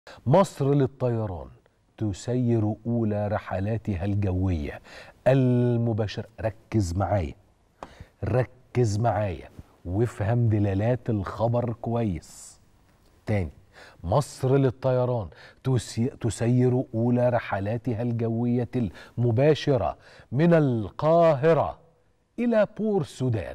مصر للطيران تسير أولى رحلاتها الجوية المباشرة. ركز معايا وافهم دلالات الخبر كويس. تاني، مصر للطيران تسير أولى رحلاتها الجوية المباشرة من القاهرة إلى بور السودان.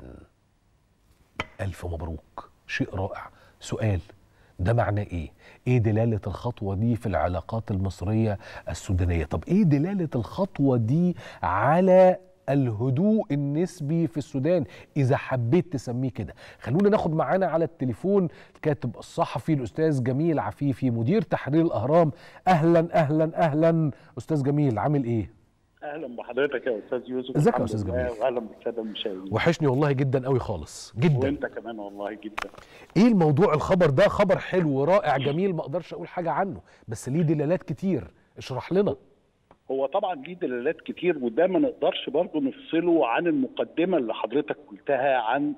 ألف مبروك، شيء رائع. سؤال، ده معناه ايه؟ ايه دلالة الخطوة دي في العلاقات المصرية السودانية؟ طب ايه دلالة الخطوة دي على الهدوء النسبي في السودان اذا حبيت تسميه كده؟ خلونا ناخد معانا على التليفون الكاتب الصحفي الاستاذ جميل عفيفي مدير تحرير الاهرام. اهلا اهلا اهلا استاذ جميل، عامل ايه؟ اهلا بحضرتك يا استاذ يوسف. ازيك يا استاذ جميل؟ واهلا بالساده المشاهدين. وحشني والله جدا قوي خالص جدا. وانت كمان والله جدا. ايه الموضوع؟ الخبر ده خبر حلو رائع جميل، ما اقدرش اقول حاجه عنه، بس ليه دلالات كتير، اشرح لنا. هو طبعا ليه دلالات كتير، وده ما نقدرش برضه نفصله عن المقدمه اللي حضرتك قلتها عن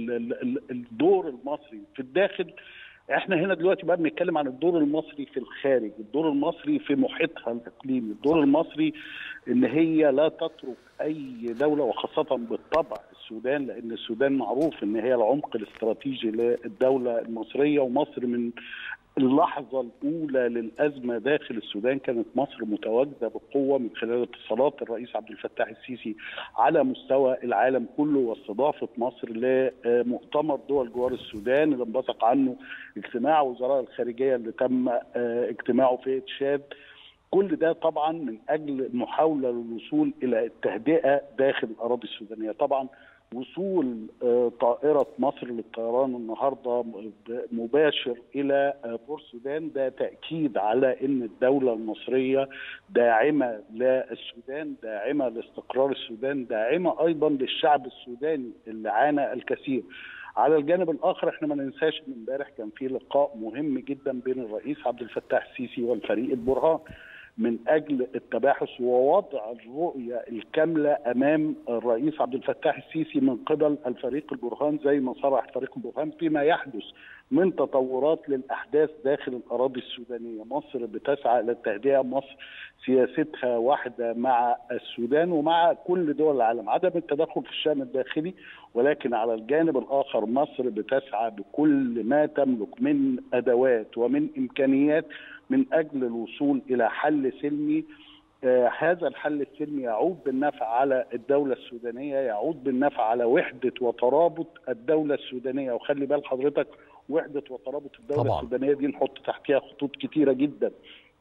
الدور المصري في الداخل. احنا هنا دلوقتي بقى بنتكلم عن الدور المصري في الخارج، الدور المصري في محيطها الاقليمي، الدور المصري ان هي لا تترك اي دوله، وخاصه بالطبع السودان، لان السودان معروف ان هي العمق الاستراتيجي للدوله المصريه. ومصر من اللحظه الاولى للازمه داخل السودان كانت مصر متواجده بقوه من خلال اتصالات الرئيس عبد الفتاح السيسي على مستوى العالم كله، واستضافه مصر لمؤتمر دول جوار السودان اللي انبثق عنه اجتماع وزراء الخارجيه اللي تم اجتماعه في تشاد. كل ده طبعا من اجل محاوله للوصول الى التهدئه داخل الاراضي السودانيه. طبعا وصول طائره مصر للطيران النهارده مباشر الى بور السودان ده تاكيد على ان الدوله المصريه داعمه للسودان، داعمه لاستقرار السودان، داعمه ايضا للشعب السوداني اللي عانى الكثير. على الجانب الاخر احنا ما ننساش ان امبارح كان في لقاء مهم جدا بين الرئيس عبد الفتاح السيسي والفريق البرهان من اجل التباحث ووضع الرؤيه الكامله امام الرئيس عبد الفتاح السيسي من قبل الفريق البرهان، زي ما صرح فريق البرهان فيما يحدث من تطورات للاحداث داخل الاراضي السودانيه. مصر بتسعى الى التهدئه، مصر سياستها واحده مع السودان ومع كل دول العالم، عدم التدخل في الشان الداخلي. ولكن على الجانب الاخر مصر بتسعى بكل ما تملك من ادوات ومن امكانيات من اجل الوصول الى حل سلمي. هذا الحل السلمي يعود بالنفع على الدوله السودانيه، يعود بالنفع على وحده وترابط الدوله السودانيه. وخلي بال حضرتك، وحده وترابط الدوله طبعا السودانيه دي نحط تحتها خطوط كتيره جدا،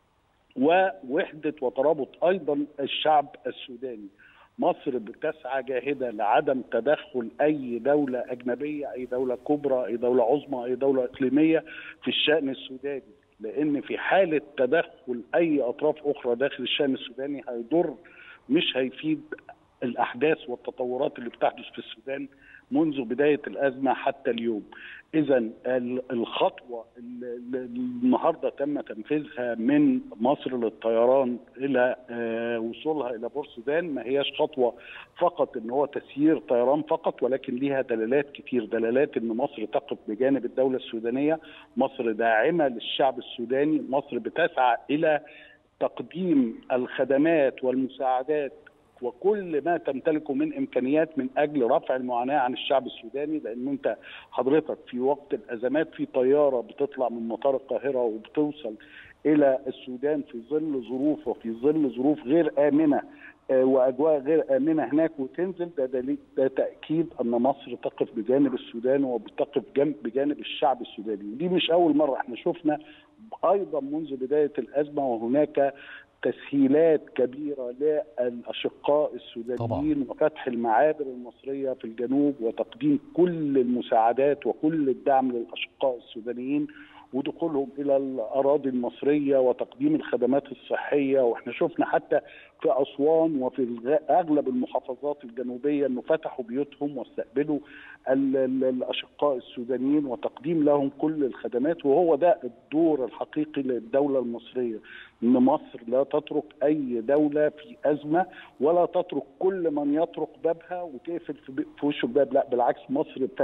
ووحده وترابط ايضا الشعب السوداني. مصر بتسعى جاهده لعدم تدخل اي دوله اجنبيه، اي دوله كبرى، اي دوله عظمى، اي دوله اقليميه في الشان السوداني، لان في حاله تدخل اي اطراف اخرى داخل الشان السوداني هيضر مش هيفيد الاحداث والتطورات اللي بتحدث في السودان منذ بدايه الازمه حتى اليوم. اذا الخطوه اللي النهارده تم تنفيذها من مصر للطيران الى وصولها الى بور السودان ما هياش خطوه فقط ان هو تسيير طيران فقط، ولكن ليها دلالات كتير، دلالات ان مصر تقف بجانب الدوله السودانيه، مصر داعمه للشعب السوداني، مصر بتسعى الى تقديم الخدمات والمساعدات وكل ما تمتلكه من امكانيات من اجل رفع المعاناه عن الشعب السوداني. لان انت حضرتك في وقت الازمات في طياره بتطلع من مطار القاهره وبتوصل الى السودان في ظل ظروف وفي ظل ظروف غير امنه واجواء غير امنه هناك وتنزل، ده تاكيد ان مصر تقف بجانب السودان وبتقف بجانب الشعب السوداني. ودي مش اول مره، احنا شفنا ايضا منذ بدايه الازمه وهناك تسهيلات كبيره للاشقاء السودانيين طبعا، وفتح المعابر المصريه في الجنوب وتقديم كل المساعدات وكل الدعم للاشقاء السودانيين ودخولهم الى الاراضي المصريه وتقديم الخدمات الصحيه. واحنا شفنا حتى في اسوان وفي اغلب المحافظات الجنوبيه انه فتحوا بيوتهم واستقبلوا الاشقاء السودانيين وتقديم لهم كل الخدمات. وهو ده الدور الحقيقي للدوله المصريه، ان مصر لا تترك اي دوله في ازمه ولا تترك كل من يطرق بابها وتقفل في وشه الباب، لا بالعكس، مصر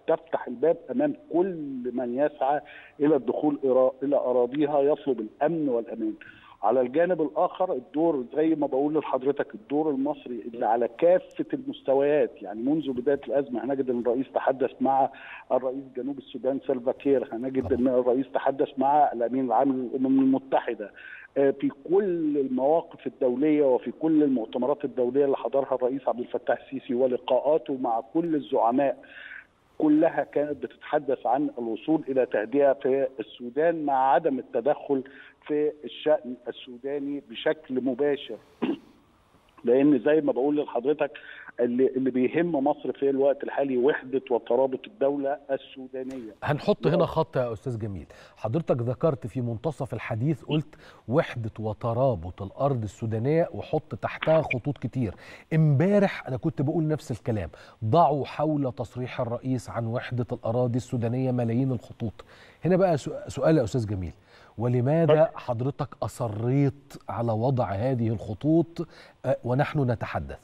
تفتح الباب امام كل من يسعى الى الدخول الى اراضيها يطلب الامن والامان. على الجانب الاخر الدور زي ما بقول لحضرتك، الدور المصري اللي على كافه المستويات، يعني منذ بدايه الازمه هنجد ان الرئيس تحدث مع الرئيس جنوب السودان سلفا كير، هنجد ان الرئيس تحدث مع الامين العام للامم المتحده في كل المواقف الدوليه وفي كل المؤتمرات الدوليه اللي حضرها الرئيس عبد الفتاح السيسي ولقاءاته مع كل الزعماء، كلها كانت بتتحدث عن الوصول الى تهدئه في السودان مع عدم التدخل في الشأن السوداني بشكل مباشر. لان زي ما بقول لحضرتك اللي بيهم مصر في الوقت الحالي وحده وترابط الدوله السودانيه. هنحط هنا خط يا استاذ جميل. حضرتك ذكرت في منتصف الحديث، قلت وحده وترابط الارض السودانيه وحط تحتها خطوط كتير. امبارح انا كنت بقول نفس الكلام، ضعوا حول تصريح الرئيس عن وحده الاراضي السودانيه ملايين الخطوط. هنا بقى سؤال يا استاذ جميل، ولماذا حضرتك أصريت على وضع هذه الخطوط ونحن نتحدث؟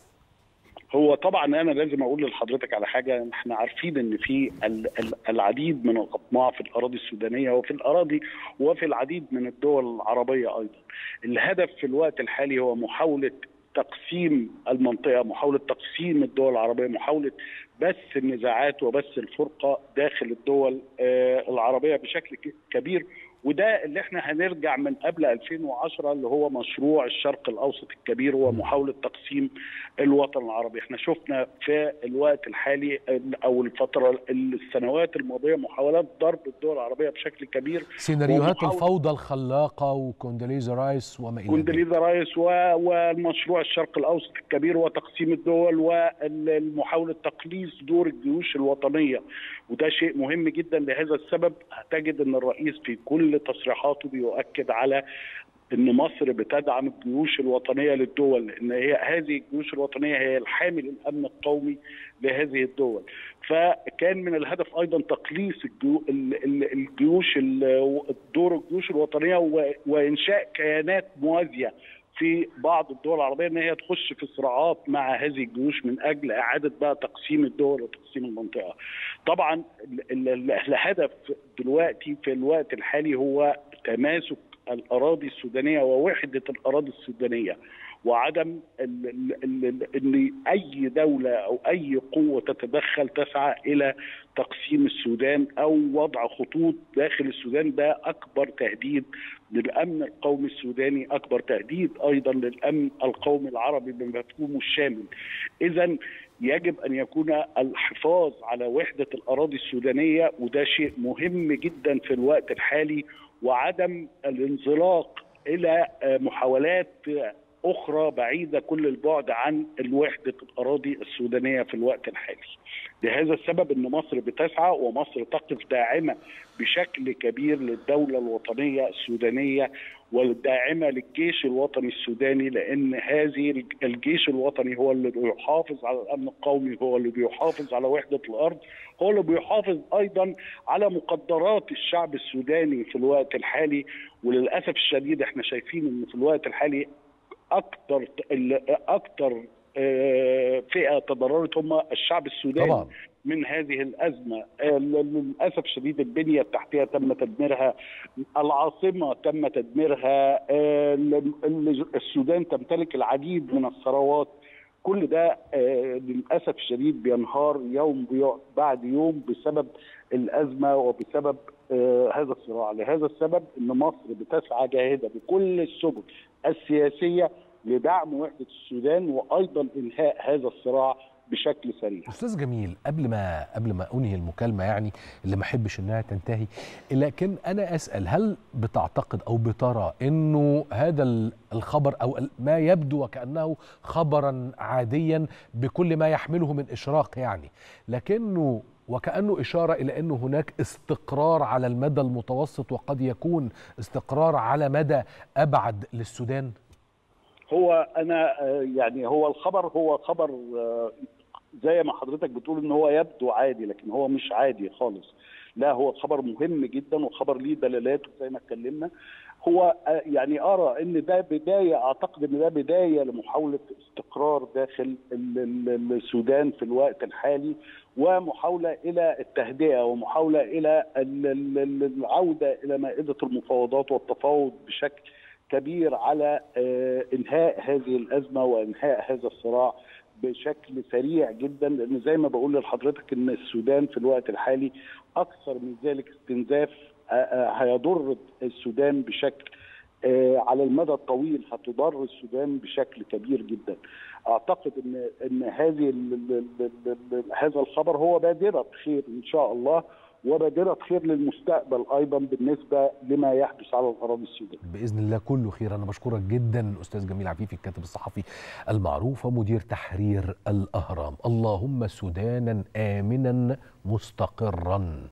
هو طبعا انا لازم اقول لحضرتك على حاجه، احنا عارفين ان في العديد من الاطماع في الاراضي السودانيه وفي الاراضي وفي العديد من الدول العربيه ايضا. الهدف في الوقت الحالي هو محاوله تقسيم المنطقه، محاوله تقسيم الدول العربيه، محاوله بث النزاعات وبث الفرقه داخل الدول العربيه بشكل كبير. وده اللي احنا هنرجع من قبل 2010 اللي هو مشروع الشرق الاوسط الكبير، هو محاوله تقسيم الوطن العربي. احنا شفنا في الوقت الحالي او السنوات الماضيه محاولات ضرب الدول العربيه بشكل كبير، سيناريوهات الفوضى الخلاقه وكوندوليزا رايس وما الى ذلك. كوندوليزا رايس والمشروع الشرق الاوسط الكبير وتقسيم الدول ومحاوله تقليص دور الجيوش الوطنيه. وده شيء مهم جدا. لهذا السبب هتجد ان الرئيس في كل تصريحاته بيؤكد على ان مصر بتدعم الجيوش الوطنيه للدول، لان هذه الجيوش الوطنيه هي الحامل الامن القومي لهذه الدول. فكان من الهدف ايضا تقليص الجيوش، دور الجيوش الوطنيه وانشاء كيانات موازيه في بعض الدول العربيه ان هي تخش في صراعات مع هذه الجيوش من اجل اعاده بقى تقسيم الدول وتقسيم المنطقه. طبعا الهدف دلوقتي في الوقت الحالي هو تماسك الاراضي السودانيه ووحده الاراضي السودانيه، وعدم ان اي دوله او اي قوه تتدخل تسعى الى تقسيم السودان او وضع خطوط داخل السودان. ده اكبر تهديد للامن القومي السوداني، اكبر تهديد ايضا للامن القومي العربي بمفهومه الشامل. اذا يجب ان يكون الحفاظ على وحده الاراضي السودانيه، وده شيء مهم جدا في الوقت الحالي، وعدم الانزلاق الى محاولات اخرى بعيده كل البعد عن وحده الاراضي السودانيه في الوقت الحالي. لهذا السبب ان مصر بتسعى ومصر تقف داعمه بشكل كبير للدوله الوطنيه السودانيه والداعمه للجيش الوطني السوداني، لان هذه الجيش الوطني هو اللي بيحافظ على الامن القومي، هو اللي بيحافظ على وحده الارض، هو اللي بيحافظ ايضا على مقدرات الشعب السوداني في الوقت الحالي. وللاسف الشديد احنا شايفين ان في الوقت الحالي اكثر فئه تضررت هم الشعب السوداني طبعا من هذه الازمه. للاسف الشديد البنيه التحتيه تم تدميرها، العاصمه تم تدميرها، السودان تمتلك العديد من الثروات. كل ده للاسف الشديد بينهار يوم بعد يوم بسبب الازمه وبسبب هذا الصراع. لهذا السبب ان مصر بتسعى جاهده بكل السبل السياسيه لدعم وحده السودان وايضا انهاء هذا الصراع بشكل سريع. استاذ جميل، قبل ما انهي المكالمه يعني اللي ما احبش انها تنتهي، لكن انا اسال، هل بتعتقد او بترى انه هذا الخبر او ما يبدو وكانه خبرا عاديا بكل ما يحمله من اشراق يعني، لكنه وكأنه إشارة إلى أنه هناك استقرار على المدى المتوسط وقد يكون استقرار على مدى أبعد للسودان؟ هو أنا يعني هو الخبر هو خبر زي ما حضرتك بتقول ان هو يبدو عادي، لكن هو مش عادي خالص. لا، هو خبر مهم جدا وخبر ليه دلالات زي ما اتكلمنا. هو يعني ارى ان ده بدايه، اعتقد ان ده بدايه لمحاوله استقرار داخل السودان في الوقت الحالي، ومحاوله الى التهدئه، ومحاوله الى العوده الى مائده المفاوضات والتفاوض بشكل كبير على انهاء هذه الازمه وانهاء هذا الصراع بشكل سريع جدا. لان زي ما بقول لحضرتك ان السودان في الوقت الحالي اكثر من ذلك استنزاف هيضر السودان بشكل على المدى الطويل، هتضر السودان بشكل كبير جدا. اعتقد ان هذا الخبر هو بادره خير ان شاء الله، وبادره خير للمستقبل ايضا بالنسبه لما يحدث على الاراضي السودانيه. باذن الله كله خير. انا بشكرك جدا استاذ جميل عفيفي، الكاتب الصحفي المعروف ومدير تحرير الاهرام. اللهم سودانا امنا مستقرا.